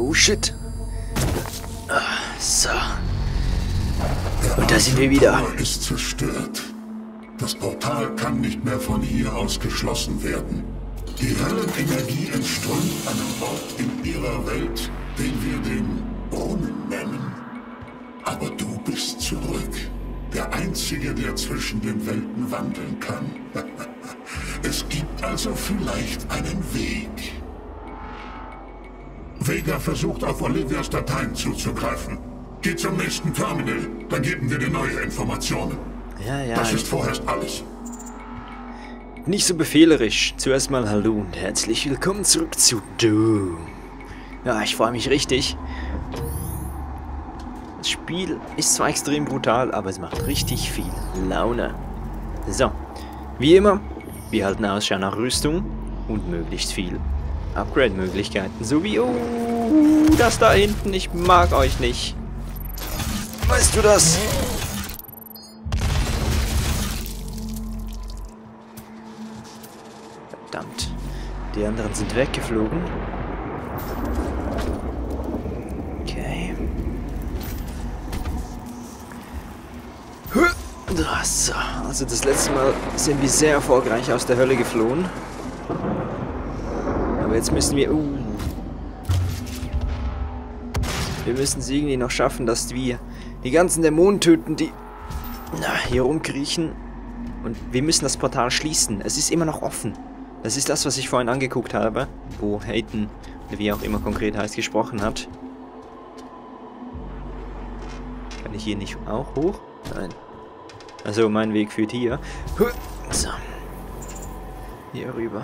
Oh shit. So. Und da sind wir wieder. Der Tor ist zerstört. Das Portal kann nicht mehr von hier aus geschlossen werden. Die Höllenenergie entströmt einen Ort in ihrer Welt, den wir den Brunnen nennen. Aber du bist zurück. Der Einzige, der zwischen den Welten wandeln kann. Es gibt also vielleicht einen Weg. Vega versucht auf Olivias Dateien zuzugreifen. Geh zum nächsten Terminal, dann geben wir dir neue Informationen. Ja. Das ist vorerst alles. Nicht so befehlerisch. Zuerst mal hallo und herzlich willkommen zurück zu Doom. Ja, ich freue mich richtig. Das Spiel ist zwar extrem brutal, aber es macht richtig viel Laune. So, wie immer, wir halten Ausschau nach Rüstung und möglichst viel Upgrade-Möglichkeiten. So wie, oh, das da hinten, ich mag euch nicht. Weißt du das? Verdammt, die anderen sind weggeflogen. Okay. So, also das letzte Mal sind wir sehr erfolgreich aus der Hölle geflohen. Aber jetzt müssen wir... Wir müssen es irgendwie noch schaffen, dass wir die ganzen Dämonen töten, die hier rumkriechen. Und wir müssen das Portal schließen. Es ist immer noch offen. Das ist das, was ich vorhin angeguckt habe, wo Hayden, wie auch immer konkret heißt, gesprochen hat. Kann ich hier nicht auch hoch? Nein. Also mein Weg führt hier. So. Hier rüber.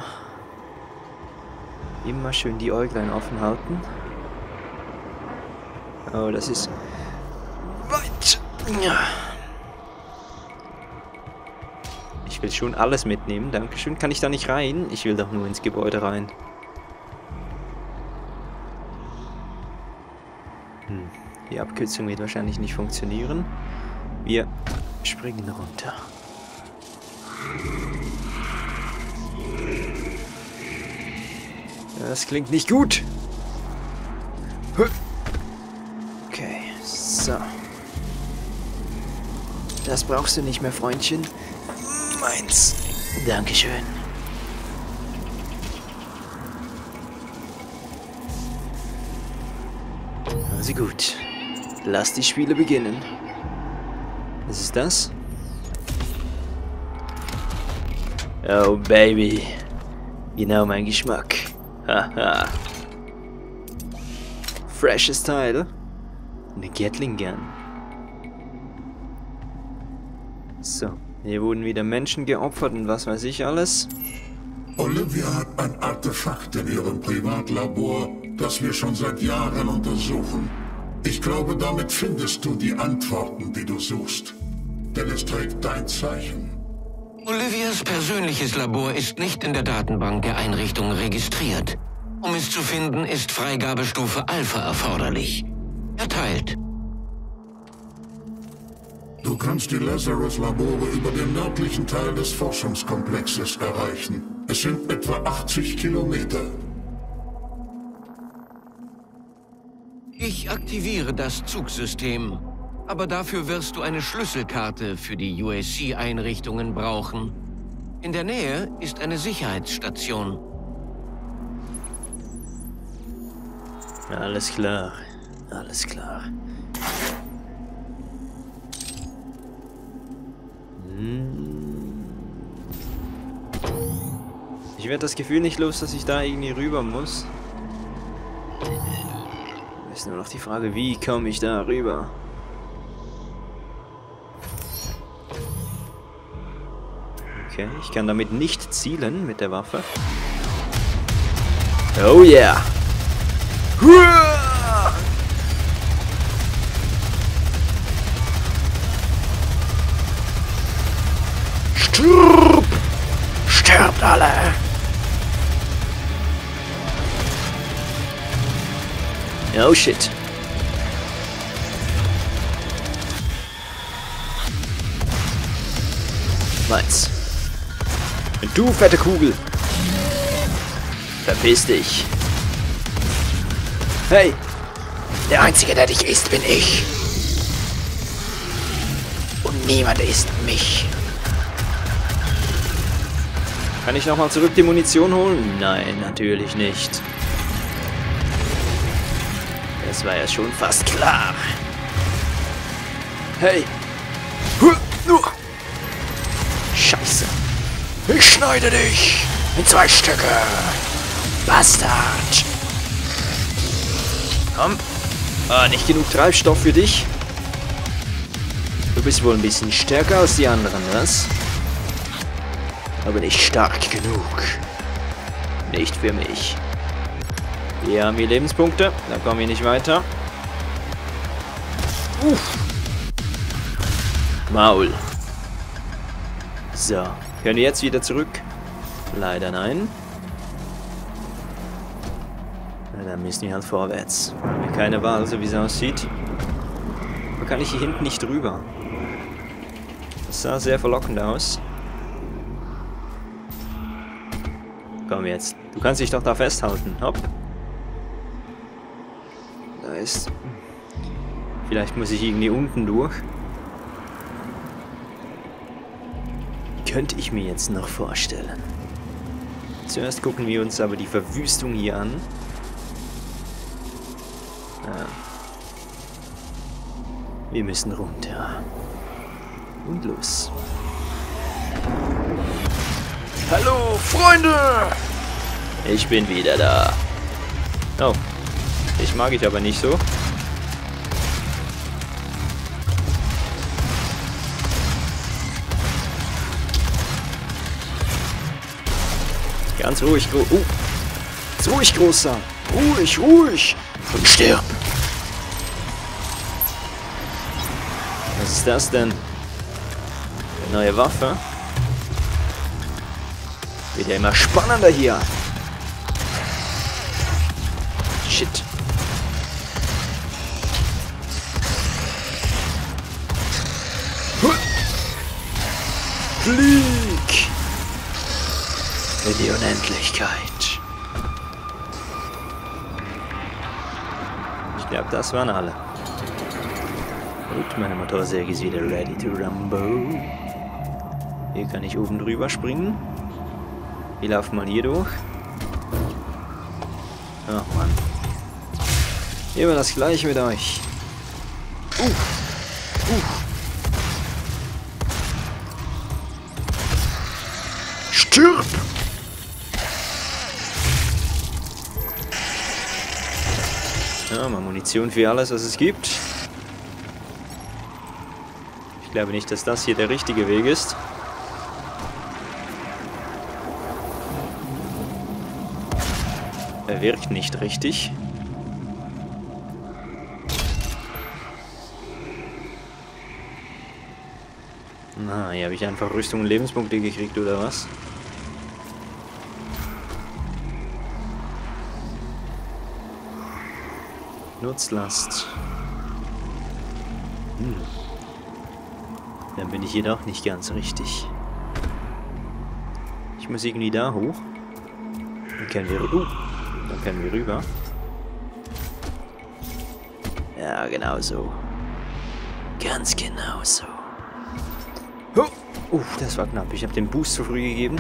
Immer schön die Äuglein offen halten. Oh, das ist weit. Ich will schon alles mitnehmen. Dankeschön. Kann ich da nicht rein? Ich will doch nur ins Gebäude rein. Die Abkürzung wird wahrscheinlich nicht funktionieren. Wir springen runter. Ja, das klingt nicht gut. Okay, so. Das brauchst du nicht mehr, Freundchen. Meins. Dankeschön. Also gut. Lass die Spiele beginnen. Was ist das? Oh, Baby. Genau mein Geschmack. Haha. Freshes Teil. Eine Gatling Gun. So. Hier wurden wieder Menschen geopfert und was weiß ich alles. Olivia hat ein Artefakt in ihrem Privatlabor, das wir schon seit Jahren untersuchen. Ich glaube, damit findest du die Antworten, die du suchst. Denn es trägt dein Zeichen. Olivias persönliches Labor ist nicht in der Datenbank der Einrichtung registriert. Um es zu finden, ist Freigabestufe Alpha erforderlich. Erteilt. Du kannst die Lazarus-Labore über den nördlichen Teil des Forschungskomplexes erreichen. Es sind etwa 80 Kilometer. Ich aktiviere das Zugsystem. Aber dafür wirst du eine Schlüsselkarte für die USC-Einrichtungen brauchen. In der Nähe ist eine Sicherheitsstation. Alles klar. Alles klar. Ich werde das Gefühl nicht los, dass ich da irgendwie rüber muss. Ist nur noch die Frage, wie komme ich da rüber? Okay, ich kann damit nicht zielen mit der Waffe. Oh yeah! Stirb! Sterbt alle! Oh shit. Meins. Und du, fette Kugel. Verpiss dich. Hey, Der Einzige, der dich isst, bin ich. Und niemand isst mich. Kann ich nochmal zurück die Munition holen? Nein, natürlich nicht. Das war ja schon fast klar. Hey. Scheiße. Ich schneide dich in 2 Stücke. Bastard. Komm. Ah, nicht genug Treibstoff für dich. Du bist wohl ein bisschen stärker als die anderen, was? Aber nicht stark genug. Nicht für mich. Hier haben wir Lebenspunkte. Da kommen wir nicht weiter. Maul. So. Können wir jetzt wieder zurück? Leider nein. Na, dann müssen wir halt vorwärts. Haben wir keine Wahl, so wie es aussieht. Aber kann ich hier hinten nicht drüber? Das sah sehr verlockend aus. Komm jetzt. Du kannst dich doch da festhalten. Hopp. Da ist... Vielleicht muss ich irgendwie unten durch. Könnte ich mir jetzt noch vorstellen. Zuerst gucken wir uns aber die Verwüstung hier an. Ja. Wir müssen runter. Und los. Hallo, Freunde! Ich bin wieder da. Oh. Ich mag ich aber nicht so. Ganz ruhig, ruhig, Großer. Ruhig, ruhig. Und stirb. Was ist das denn? Eine neue Waffe? Wird ja immer spannender hier. Shit. Flieg! In die Unendlichkeit. Ich glaube, das waren alle. Gut, meine Motorsäge ist wieder ready to rumble. Hier kann ich oben drüber springen. Wir laufen mal hier durch. Ach Mann. Immer das gleiche mit euch. Stirb! Ja, mal Munition für alles, was es gibt. Ich glaube nicht, dass das hier der richtige Weg ist. Er wirkt nicht richtig. Na, hier habe ich einfach Rüstung und Lebenspunkte gekriegt, oder was? Nutzlast. Dann bin ich hier doch nicht ganz richtig. Ich muss irgendwie da hoch. Dann können wir rüber. Ja, genau so. Ganz genau so. Das war knapp. Ich habe den Boost zu früh gegeben.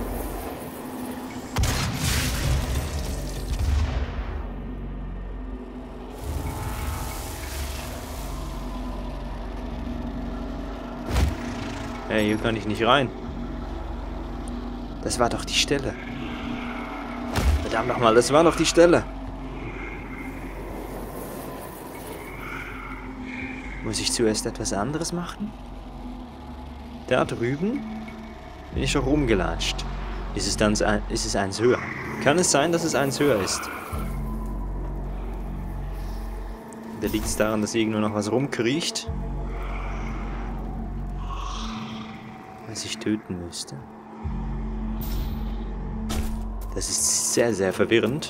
Hey, hier kann ich nicht rein. Das war doch die Stelle. Verdammt nochmal, das war doch die Stelle. Muss ich zuerst etwas anderes machen? Da drüben bin ich doch rumgelatscht. Ist es eins höher? Kann es sein, dass es eins höher ist? Da liegt es daran, dass irgendwo noch was rumkriecht. Was ich töten müsste. Das ist sehr, sehr verwirrend.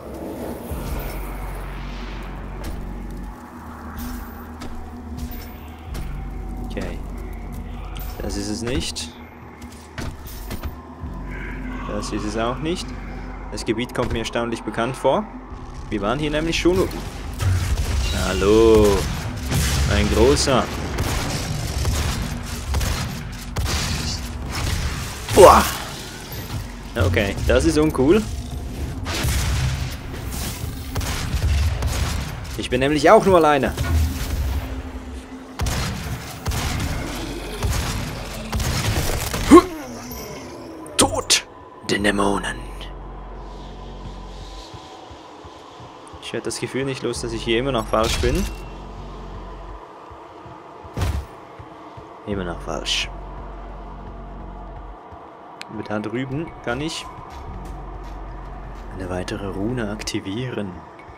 Okay. Das ist es nicht. Das ist es auch nicht. Das Gebiet kommt mir erstaunlich bekannt vor. Wir waren hier nämlich schon... Hallo. Ein großer. Boah. Okay, das ist uncool. Ich bin nämlich auch nur alleine. Tod den Dämonen. Ich werde das Gefühl nicht los, dass ich hier immer noch falsch bin. Immer noch falsch. Aber da drüben kann ich eine weitere Rune aktivieren.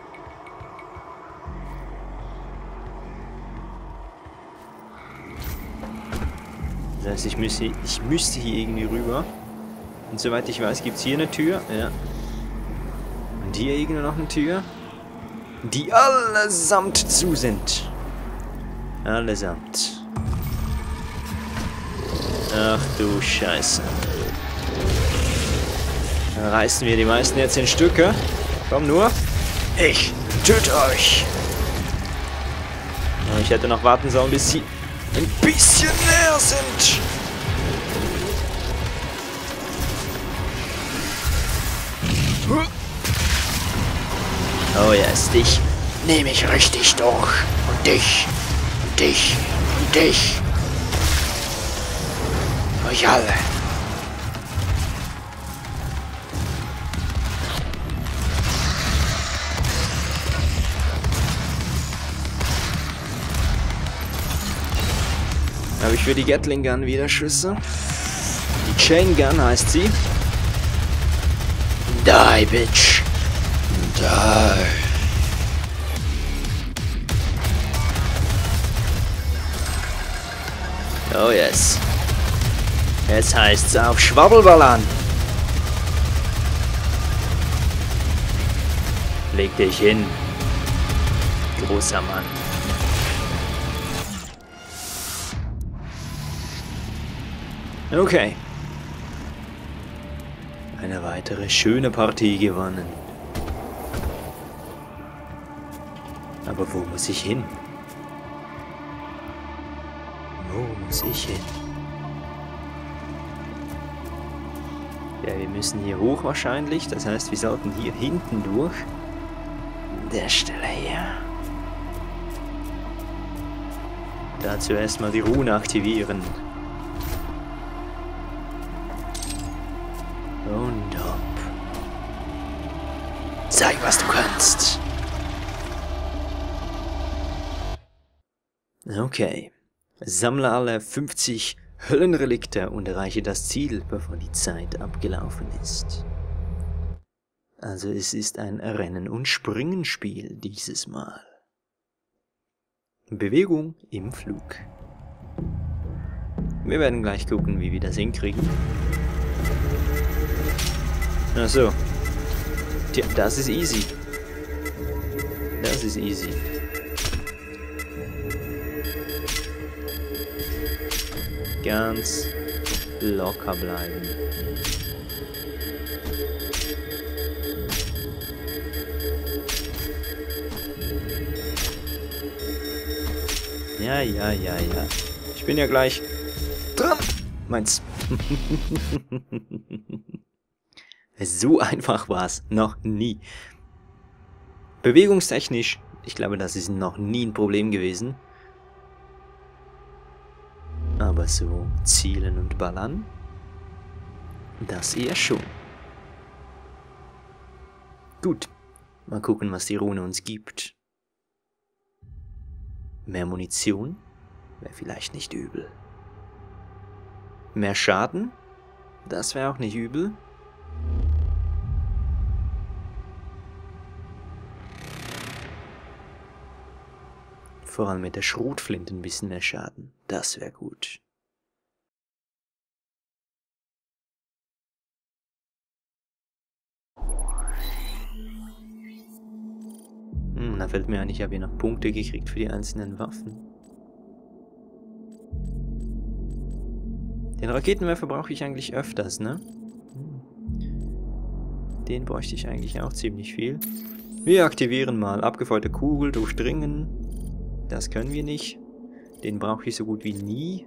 Das heißt, ich müsste hier irgendwie rüber. Und soweit ich weiß, gibt es hier eine Tür. Ja. Und hier irgendwo noch eine Tür. Die allesamt zu sind. Allesamt. Ach du Scheiße. Dann reißen wir die meisten jetzt in Stücke. Komm nur. Ich töte euch. Ich hätte noch warten sollen, bis sie ein bisschen näher sind. Oh yes, dich nehme ich richtig durch. Und dich. Und dich. Und dich. Euch alle. Habe ich für die Gatling Gun wieder Schüsse. Die Chain Gun heißt sie. Die, Bitch. Die. Oh yes. Jetzt heißt's auf Schwabbelballern. Leg dich hin, großer Mann. Okay. Eine weitere schöne Partie gewonnen. Aber wo muss ich hin? Wo muss ich hin? Ja, wir müssen hier hoch wahrscheinlich. Das heißt, wir sollten hier hinten durch. An der Stelle hier. Dazu erstmal die Rune aktivieren. Und hopp. Zeig, was du kannst. Okay. Sammle alle 50 Höllenrelikte und erreiche das Ziel, bevor die Zeit abgelaufen ist. Also es ist ein Rennen- und Springenspiel dieses Mal. Bewegung im Flug. Wir werden gleich gucken, wie wir das hinkriegen. Achso. Tja, das ist easy. Das ist easy. Ganz locker bleiben. Ja. Ich bin ja gleich dran. Meins. So einfach war es noch nie. Bewegungstechnisch, ich glaube, das ist noch nie ein Problem gewesen. Aber so zielen und ballern, das eher schon. Gut, mal gucken, was die Rune uns gibt. Mehr Munition wäre vielleicht nicht übel. Mehr Schaden, das wäre auch nicht übel. Vor allem mit der Schrotflinte ein bisschen mehr Schaden. Das wäre gut. Da fällt mir ein, ich habe hier noch Punkte gekriegt für die einzelnen Waffen. Den Raketenwerfer brauche ich eigentlich öfters, ne? Den bräuchte ich eigentlich auch ziemlich viel. Wir aktivieren mal abgefeuerte Kugel, durchdringen. Das können wir nicht. Den brauche ich so gut wie nie.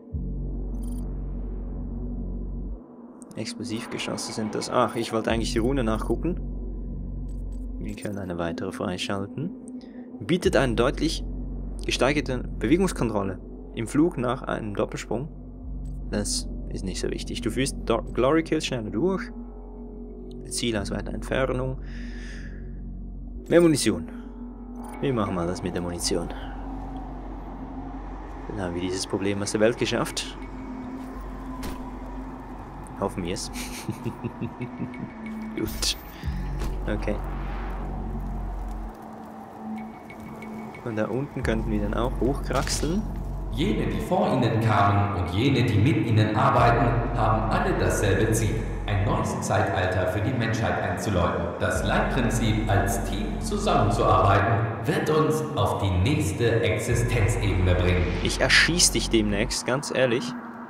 Explosivgeschosse sind das. Ach, ich wollte eigentlich die Rune nachgucken. Wir können eine weitere freischalten. Bietet eine deutlich gesteigerte Bewegungskontrolle im Flug nach einem Doppelsprung. Das ist nicht so wichtig. Du führst Glory Kills schneller durch. Ziel aus weiter Entfernung. Mehr Munition. Wir machen mal das mit der Munition. Dann haben wir dieses Problem aus der Welt geschafft. Hoffen wir es. Gut. Okay. Und da unten könnten wir dann auch hochkraxeln. Jene, die vor ihnen kamen und jene, die mit ihnen arbeiten, haben alle dasselbe Ziel. Ein neues Zeitalter für die Menschheit einzuläuten. Das Leitprinzip, als Team zusammenzuarbeiten, wird uns auf die nächste Existenzebene bringen. Ich erschieß dich demnächst, ganz ehrlich.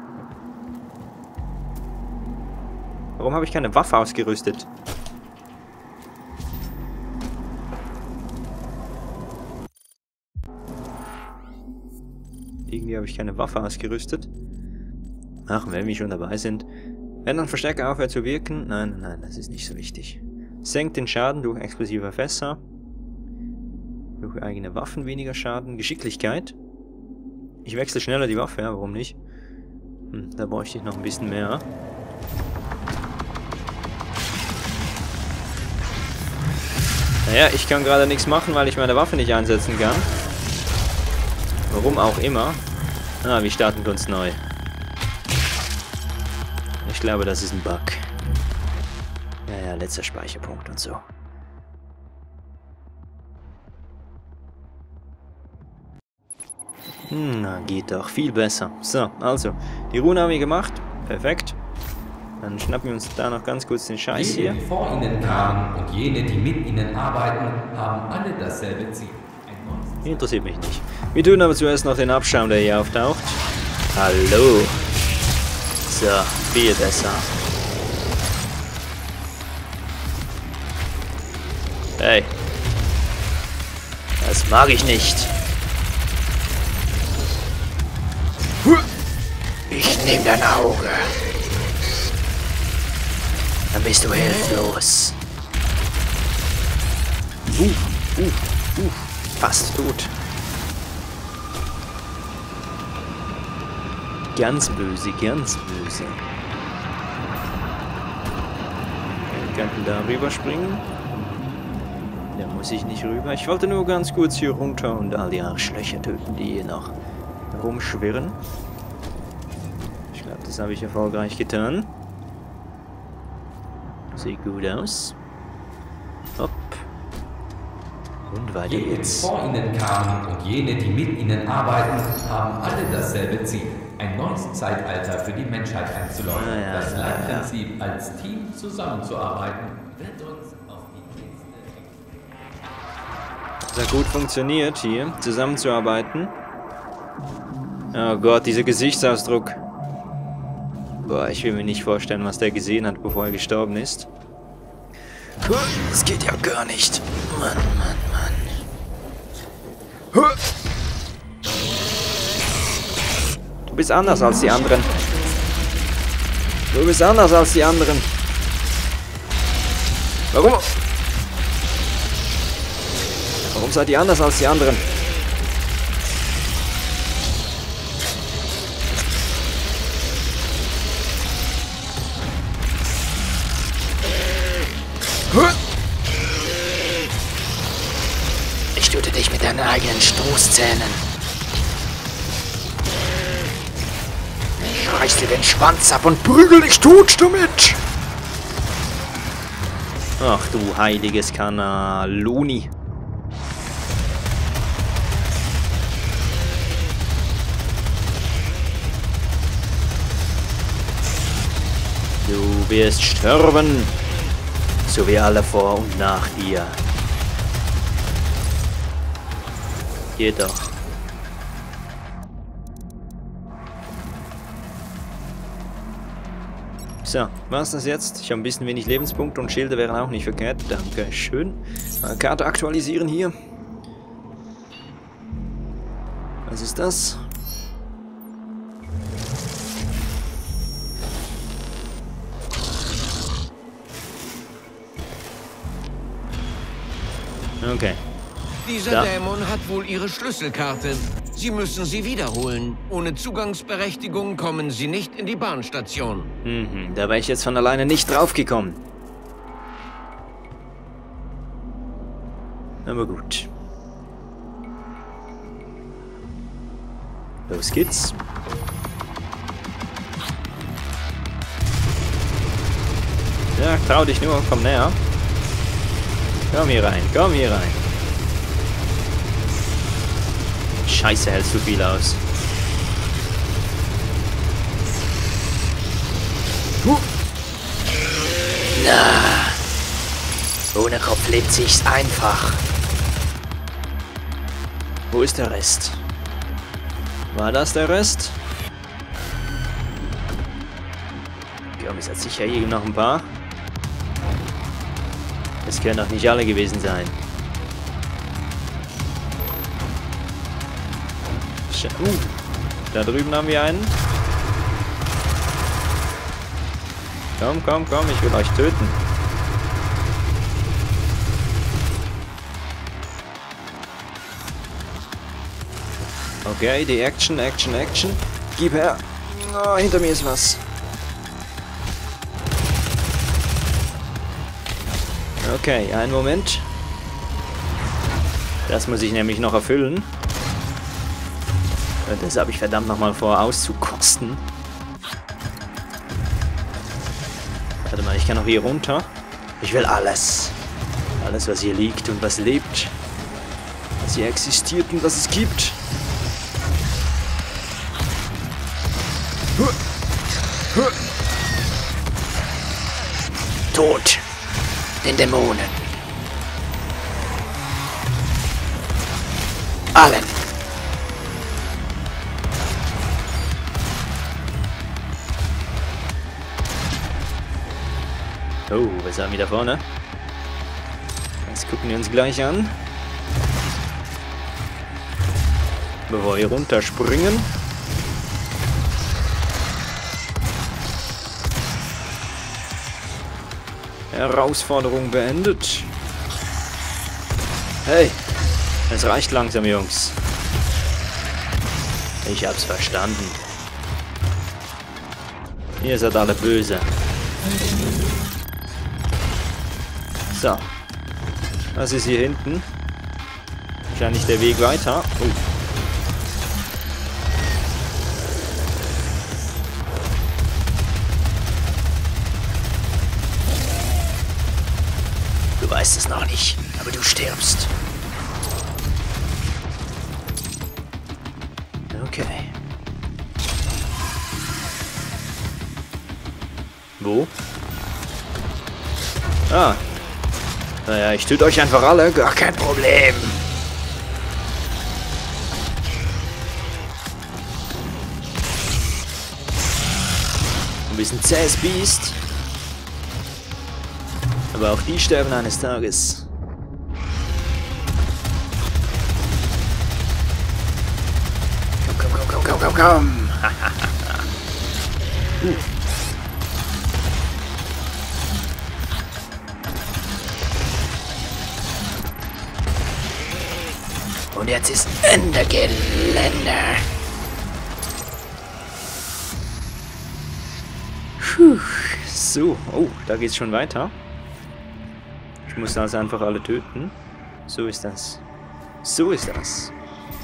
Warum habe ich keine Waffe ausgerüstet? Irgendwie habe ich keine Waffe ausgerüstet. Ach, wenn wir schon dabei sind. Wenn ein Verstärker aufhört zu wirken... Nein, nein, das ist nicht so wichtig. Senkt den Schaden durch explosive Fässer. Durch eigene Waffen weniger Schaden. Geschicklichkeit. Ich wechsle schneller die Waffe, ja, warum nicht? Da bräuchte ich noch ein bisschen mehr. Naja, ich kann gerade nichts machen, weil ich meine Waffe nicht einsetzen kann. Warum auch immer. Ah, wir starten uns neu. Ich glaube, das ist ein Bug. Ja, letzter Speicherpunkt und so. Na, geht doch. Viel besser. So, also, die Rune haben wir gemacht. Perfekt. Dann schnappen wir uns da noch ganz kurz den Scheiß hier. Jene, die vor ihnen kamen und jene, die mit ihnen arbeiten, haben alle dasselbe Ziel. Interessiert mich nicht. Wir tun aber zuerst noch den Abschaum, der hier auftaucht. Hallo. So, viel besser. Hey. Das mag ich nicht. Ich nehme dein Auge. Dann bist du hilflos. Fast tot. Ganz böse, ganz böse. Wir könnten da rüberspringen. Da muss ich nicht rüber. Ich wollte nur ganz kurz hier runter und all die Arschlöcher töten, die hier noch rumschwirren. Ich glaube, das habe ich erfolgreich getan. Sieht gut aus. Hopp. Und weiter Jene, die geht's. vor ihnen kamen und jene, die mit ihnen arbeiten, haben alle dasselbe Ziel. Ein neues Zeitalter für die Menschheit einzuläuten. Das Leitprinzip, als Team zusammenzuarbeiten, wird uns auf die nächste... Das hat gut funktioniert hier, zusammenzuarbeiten. Oh Gott, dieser Gesichtsausdruck. Boah, ich will mir nicht vorstellen, was der gesehen hat, bevor er gestorben ist. Das geht ja gar nicht. Mann, Mann, Mann. Du bist anders als die anderen. Du bist anders als die anderen. Warum? Warum seid ihr anders als die anderen? Ich töte dich mit deinen eigenen Stoßzähnen. Ich reiß dir den Schwanz ab und prügel dich tot damit. Ach du heiliges Cannelloni. Du wirst sterben, so wie alle vor und nach dir. Jedoch. So, war's das jetzt? Ich habe ein bisschen wenig Lebenspunkte und Schilde wären auch nicht verkehrt. Danke schön. Mal Karte aktualisieren hier. Was ist das? Okay. Dieser Dämon hat wohl Ihre Schlüsselkarte. Sie müssen sie wiederholen. Ohne Zugangsberechtigung kommen Sie nicht in die Bahnstation. Da wäre ich jetzt von alleine nicht draufgekommen. Aber gut. Los geht's. Ja, trau dich nur, komm näher. Komm hier rein, komm hier rein. Scheiße, hältst du viel aus. Na. Ohne Kopf lebt sich's einfach. Wo ist der Rest? War das der Rest? Ich glaube, es hat sicher hier noch ein paar. Es können doch nicht alle gewesen sein. Da drüben haben wir einen. Komm, komm, komm, ich will euch töten. Okay, die Action, Action, Action. Gib her. Oh, hinter mir ist was. Okay, einen Moment. Das muss ich nämlich noch erfüllen. Das habe ich verdammt nochmal vor auszukosten. Warte mal, ich kann noch hier runter. Ich will alles. Alles, was hier liegt und was lebt. Was hier existiert und was es gibt. Tod den Dämonen. Allen. Oh, was haben wir da vorne? Das gucken wir uns gleich an. Bevor wir runterspringen. Herausforderung beendet. Hey, es reicht langsam, Jungs. Ich hab's verstanden. Ihr seid alle böse. So. Was ist hier hinten? Wahrscheinlich der Weg weiter. Oh. Du weißt es noch nicht, aber du stirbst. Okay. Wo? Ah. Naja, ich töte euch einfach alle, gar kein Problem. Du bist ein zähes Biest. Aber auch die sterben eines Tages. Komm, komm, komm, komm, komm, komm. Und jetzt ist Ende Gelände. Puh. So, oh, da geht's schon weiter. Ich muss also einfach alle töten. So ist das. So ist das.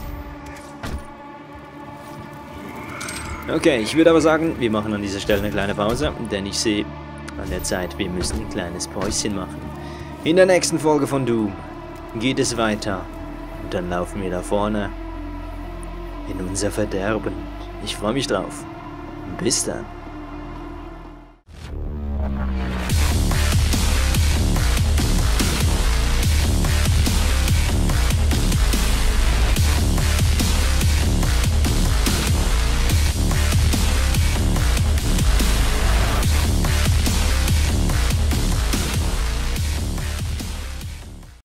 Okay, ich würde aber sagen, wir machen an dieser Stelle eine kleine Pause, denn ich sehe an der Zeit, wir müssen ein kleines Päuschen machen. In der nächsten Folge von Doom geht es weiter. Und dann laufen wir da vorne in unser Verderben. Ich freue mich drauf. Bis dann.